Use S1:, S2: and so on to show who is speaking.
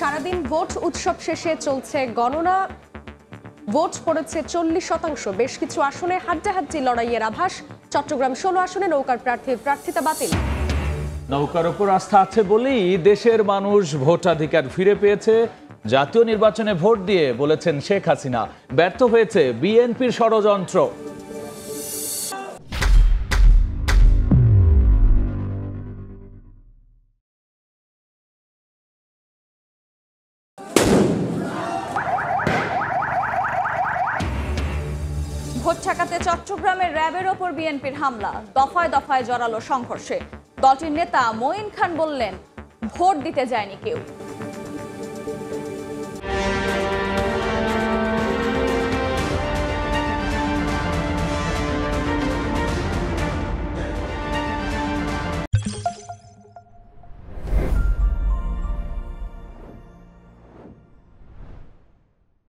S1: সারাদিন ভোট উৎসব শেষে চলছে গণনা। ভোট পড়েছে 40%। বেশ কিছু আসনে হাড্ডাহাড্ডি লড়াইয়ের আভাস। চট্টগ্রাম 16 আসনে নৌকার প্রার্থিতা বাতিল।
S2: নৌকার উপর আস্থা আছে বলেই দেশের মানুষ ভোটাধিকার ফিরে পেয়েছে। জাতীয় নির্বাচনে ভোট দিয়ে বলেছেন শেখ হাসিনা, ব্যর্থ হয়েছে বিএনপির ষড়যন্ত্র।
S3: ভোট ঠেকাতে চট্টগ্রামের র্যাবের ওপর বিএনপির হামলা, দফায় দফায় জড়ালো সংঘর্ষে। দলটির নেতা মঈন খান বললেন, ভোট দিতে যায়নি কেউ।